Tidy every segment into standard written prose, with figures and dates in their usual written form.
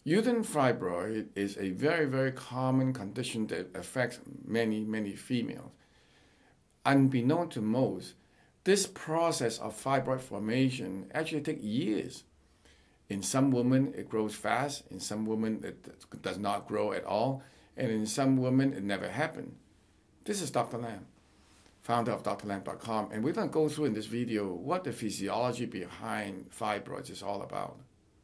Uterine fibroid is a very, very common condition that affects many, many females. Unbeknownst to most, this process of fibroid formation actually takes years. In some women, it grows fast. In some women, it does not grow at all. And in some women, it never happened. This is Dr. Lam, founder of drlam.com. And we're going to go through in this video what the physiology behind fibroids is all about.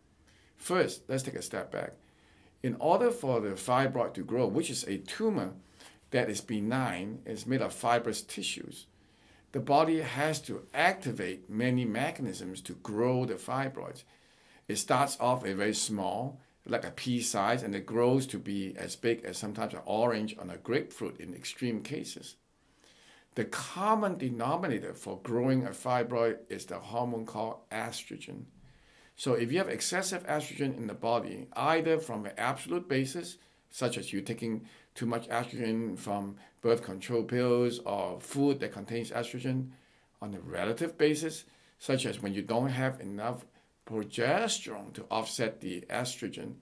First, let's take a step back. In order for the fibroid to grow, which is a tumor that is benign, is made of fibrous tissues, the body has to activate many mechanisms to grow the fibroids. It starts off very small, like a pea size, and it grows to be as big as sometimes an orange on a grapefruit in extreme cases. The common denominator for growing a fibroid is the hormone called estrogen. So if you have excessive estrogen in the body, either from an absolute basis, such as you taking too much estrogen from birth control pills or food that contains estrogen, on a relative basis, such as when you don't have enough progesterone to offset the estrogen,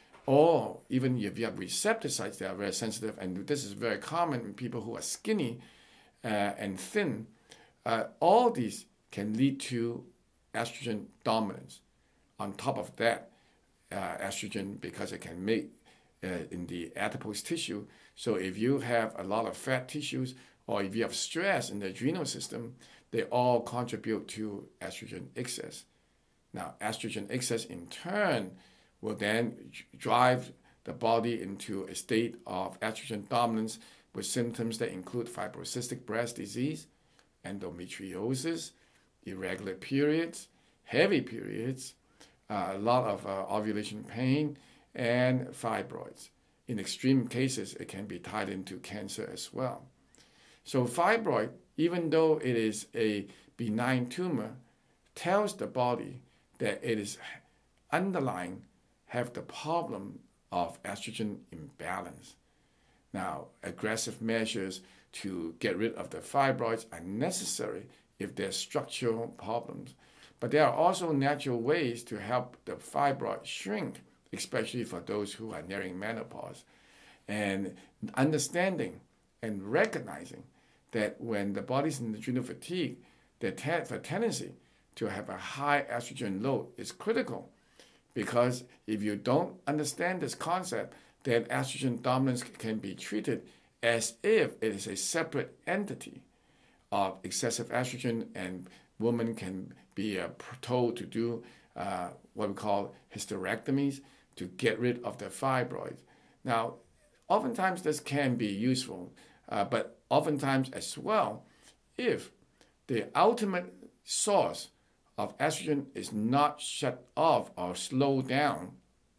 or even if you have receptor sites that are very sensitive, and this is very common in people who are skinny and thin, all these can lead to estrogen dominance. On top of that, estrogen, because it can make in the adipose tissue, so if you have a lot of fat tissues or if you have stress in the adrenal system, they all contribute to estrogen excess. Now, estrogen excess in turn will then drive the body into a state of estrogen dominance with symptoms that include fibrocystic breast disease, endometriosis, irregular periods, heavy periods, a lot of ovulation pain, and fibroids. In extreme cases, it can be tied into cancer as well. So fibroid, even though it is a benign tumor, tells the body that it is underlying have the problem of estrogen imbalance. Now, aggressive measures to get rid of the fibroids are necessary if there are structural problems. But there are also natural ways to help the fibroid shrink, especially for those who are nearing menopause. And understanding and recognizing that when the body's in adrenal fatigue, the tendency to have a high estrogen load is critical. Because if you don't understand this concept, then estrogen dominance can be treated as if it is a separate entity of excessive estrogen, and women can be told to do what we call hysterectomies to get rid of the fibroids. Now, oftentimes this can be useful, but oftentimes as well, if the ultimate source of estrogen is not shut off or slowed down,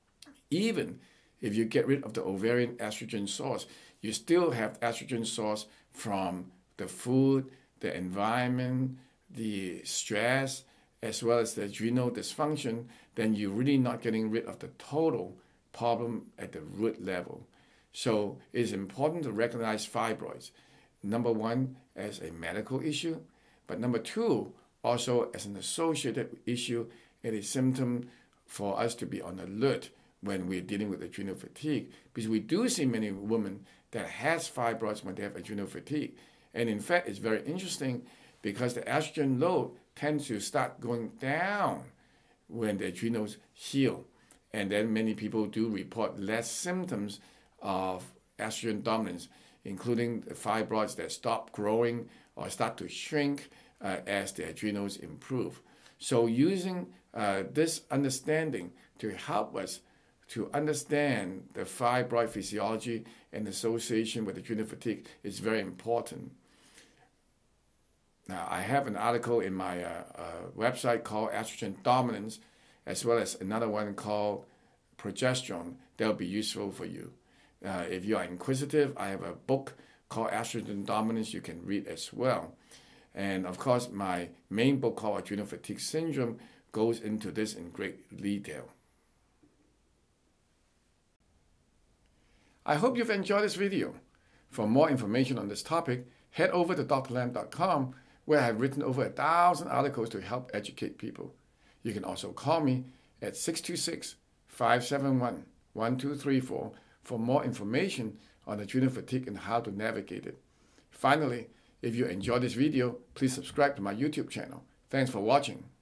even if you get rid of the ovarian estrogen source, you still have estrogen source from the food, the environment, the stress, as well as the adrenal dysfunction, then you're really not getting rid of the total problem at the root level. So it's important to recognize fibroids, number one, as a medical issue, but number two, also as an associated issue and a symptom for us to be on alert when we're dealing with adrenal fatigue, because we do see many women that has fibroids when they have adrenal fatigue. And in fact, it's very interesting because the estrogen load tends to start going down when the adrenals heal. And then many people do report less symptoms of estrogen dominance, including the fibroids that stop growing or start to shrink as the adrenals improve. So using this understanding to help us to understand the fibroid physiology and association with adrenal fatigue is very important. Now, I have an article in my website called Estrogen Dominance, as well as another one called Progesterone. That will be useful for you. If you are inquisitive, I have a book called Estrogen Dominance you can read as well. And of course, my main book called Adrenal Fatigue Syndrome goes into this in great detail. I hope you've enjoyed this video. For more information on this topic, head over to drlam.com, where I have written over 1,000 articles to help educate people. You can also call me at 571-1234 for more information on adrenal fatigue and how to navigate it. Finally, if you enjoyed this video, please subscribe to my YouTube channel. Thanks for watching.